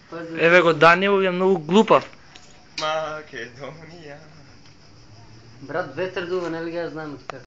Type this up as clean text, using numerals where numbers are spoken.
Еве го Даниел е многу глупав. Македонија. Брат, ветер дува, не ли ги ја знаеме така.